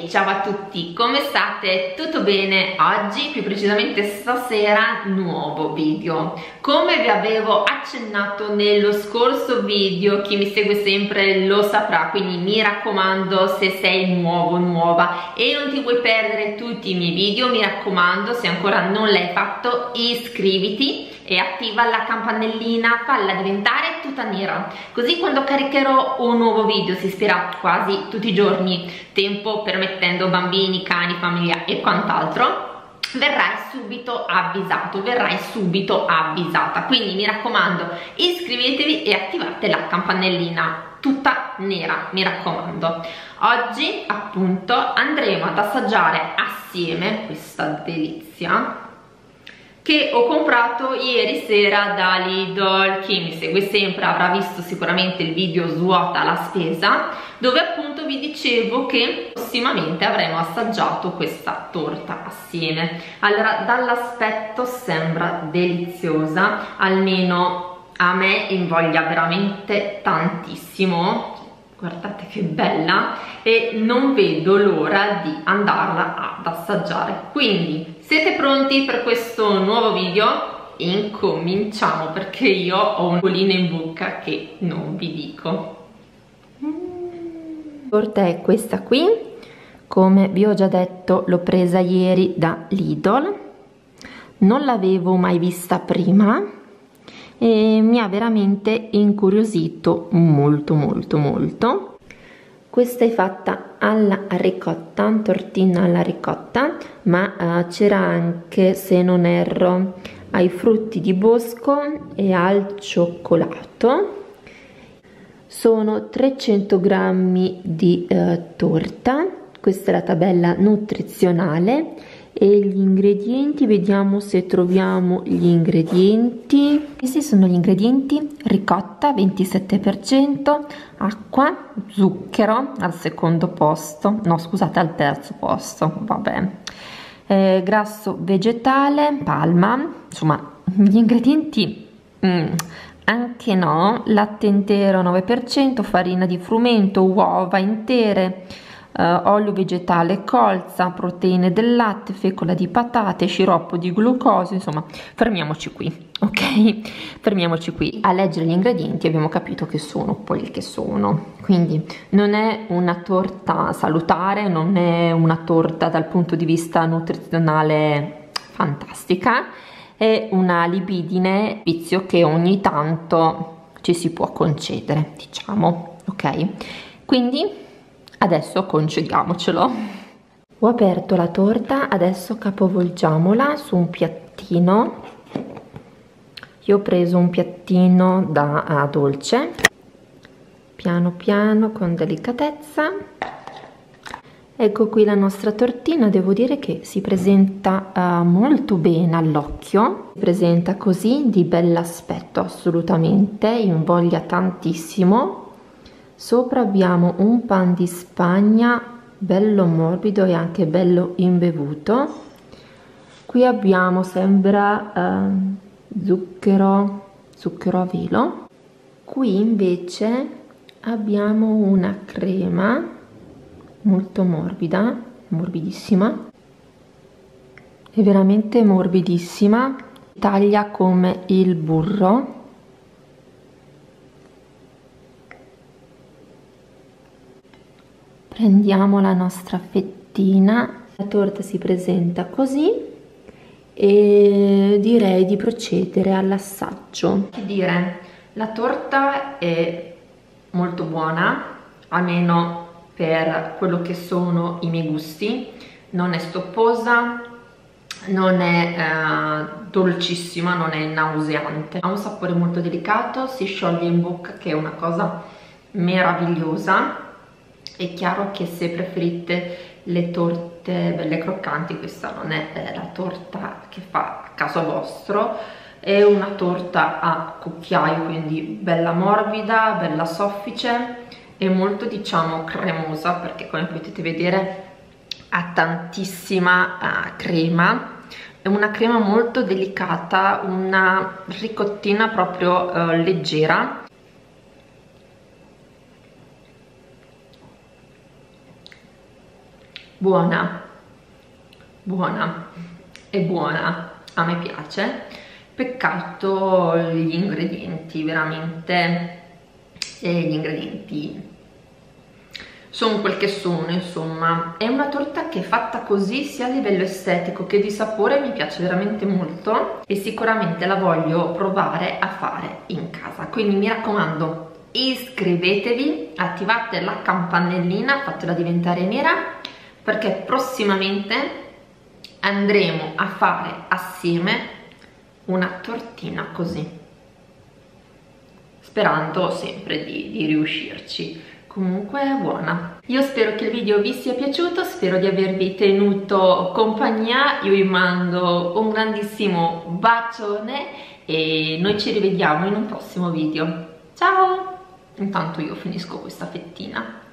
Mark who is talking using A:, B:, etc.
A: ciao a tutti, come state? Tutto bene? Oggi, più precisamente stasera, nuovo video. Come vi avevo accennato nello scorso video, chi mi segue sempre lo saprà, quindi mi raccomando, se sei nuovo, nuova e non ti vuoi perdere tutti i miei video, mi raccomando, se ancora non l'hai fatto, iscriviti e attiva la campanellina, falla diventare tutta nera, così quando caricherò un nuovo video, si spera quasi tutti i giorni, tempo permettendo, bambini, cani, famiglia e quant'altro, verrai subito avvisato, verrai subito avvisata. Quindi mi raccomando, iscrivetevi e attivate la campanellina tutta nera, mi raccomando. Oggi appunto andremo ad assaggiare assieme questa delizia che ho comprato ieri sera da Lidl. Chi mi segue sempre avrà visto sicuramente il video svuota la spesa, dove appunto vi dicevo che prossimamente avremo assaggiato questa torta assieme. Allora, dall'aspetto sembra deliziosa, almeno a me invoglia veramente tantissimo. Guardate che bella, e non vedo l'ora di andarla ad assaggiare. Quindi siete pronti per questo nuovo video? Incominciamo, perché io ho un bolino in bocca che non vi dico. La torta è questa qui, come vi ho già detto l'ho presa ieri da Lidl, non l'avevo mai vista prima e mi ha veramente incuriosito molto. Questa è fatta alla ricotta, tortina alla ricotta, ma c'era anche, se non erro, ai frutti di bosco e al cioccolato. Sono 300 grammi di torta, questa è la tabella nutrizionale. E gli ingredienti, vediamo se troviamo gli ingredienti. Questi sono gli ingredienti: ricotta 27%, acqua, zucchero al secondo posto, no scusate al terzo posto, vabbè, grasso vegetale, palma, insomma gli ingredienti anche no, latte intero 9%, farina di frumento, uova intere, olio vegetale colza, proteine del latte, fecola di patate, sciroppo di glucosio. Insomma, fermiamoci qui, ok? Fermiamoci qui. A leggere gli ingredienti abbiamo capito che sono quelli che sono. Quindi non è una torta salutare, non è una torta dal punto di vista nutrizionale fantastica, è una libidine, vizio che ogni tanto ci si può concedere, diciamo, ok? Quindi adesso concediamocelo. Ho aperto la torta, adesso capovolgiamola su un piattino. Io ho preso un piattino da dolce, piano piano, con delicatezza. Ecco qui la nostra tortina, devo dire che si presenta molto bene all'occhio, si presenta così di bell'aspetto, assolutamente, invoglia tantissimo. Sopra abbiamo un pan di Spagna bello morbido e anche bello imbevuto. Qui abbiamo, sembra zucchero a velo. Qui invece abbiamo una crema molto morbida, morbidissima, è veramente morbidissima, taglia come il burro. Prendiamo la nostra fettina, la torta si presenta così e direi di procedere all'assaggio. Che dire, la torta è molto buona, almeno per quello che sono i miei gusti, non è stopposa, non è dolcissima, non è nauseante, ha un sapore molto delicato, si scioglie in bocca, che è una cosa meravigliosa. È chiaro che se preferite le torte belle croccanti, questa non è la torta che fa a caso vostro, è una torta a cucchiaio, quindi bella morbida, bella soffice e molto, diciamo, cremosa, perché come potete vedere ha tantissima crema, è una crema molto delicata, una ricottina proprio leggera. buona, buona, è buona, a me piace. Peccato gli ingredienti, veramente, gli ingredienti sono quel che sono, insomma. È una torta che fatta così, sia a livello estetico che di sapore, mi piace veramente molto e sicuramente la voglio provare a fare in casa. Quindi mi raccomando, iscrivetevi, attivate la campanellina, fatela diventare nera, perché prossimamente andremo a fare assieme una tortina così, sperando sempre di riuscirci. Comunque è buona. Io spero che il video vi sia piaciuto, spero di avervi tenuto compagnia. Io vi mando un grandissimo bacione e noi ci rivediamo in un prossimo video. Ciao! Intanto io finisco questa fettina.